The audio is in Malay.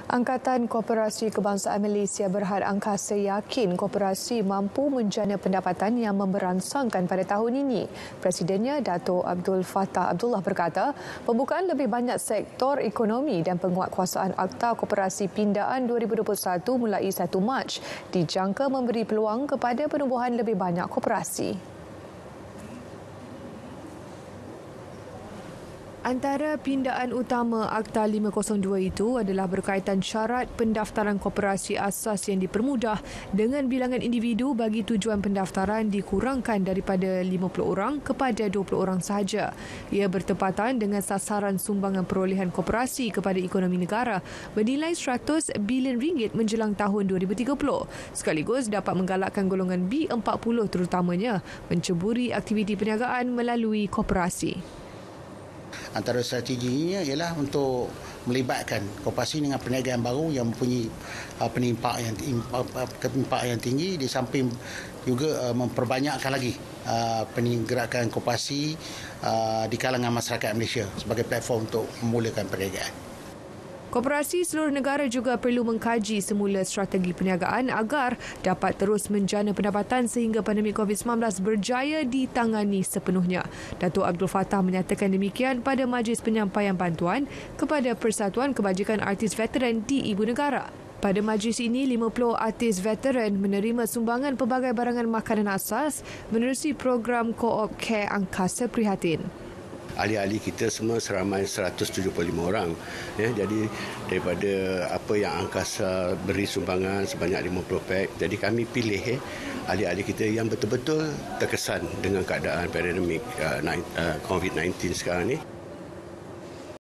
Angkatan Koperasi Kebangsaan Malaysia Berhad Angkasa yakin koperasi mampu menjana pendapatan yang memberangsangkan pada tahun ini. Presidennya Dato' Abdul Fattah Abdullah berkata, pembukaan lebih banyak sektor ekonomi dan penguatkuasaan Akta Koperasi Pindaan 2021 mulai 1 Mac dijangka memberi peluang kepada penubuhan lebih banyak koperasi. Antara pindaan utama Akta 502 itu adalah berkaitan syarat pendaftaran koperasi asas yang dipermudah dengan bilangan individu bagi tujuan pendaftaran dikurangkan daripada 50 orang kepada 20 orang sahaja. Ia bertepatan dengan sasaran sumbangan perolehan koperasi kepada ekonomi negara bernilai 100 bilion ringgit menjelang tahun 2030. Sekaligus dapat menggalakkan golongan B40 terutamanya menceburi aktiviti perniagaan melalui koperasi. Antara strateginya ialah untuk melibatkan koperasi dengan perniagaan baru yang mempunyai penimpak yang tinggi, di samping juga memperbanyakkan lagi penggerakan koperasi di kalangan masyarakat Malaysia sebagai platform untuk memulakan perniagaan. Koperasi seluruh negara juga perlu mengkaji semula strategi perniagaan agar dapat terus menjana pendapatan sehingga pandemik COVID-19 berjaya ditangani sepenuhnya. Dato' Abdul Fattah menyatakan demikian pada majlis penyampaian bantuan kepada Persatuan Kebajikan Artis Veteran di Ibu Negara. Pada majlis ini, 50 artis veteran menerima sumbangan pelbagai barangan makanan asas menerusi program Co-op Care Angkasa Prihatin. Ahli-ahli kita semua seramai 175 orang. Jadi daripada apa yang Angkasa beri sumbangan sebanyak 50 pack, jadi kami pilih ahli-ahli kita yang betul-betul terkesan dengan keadaan pandemik COVID-19 sekarang ni.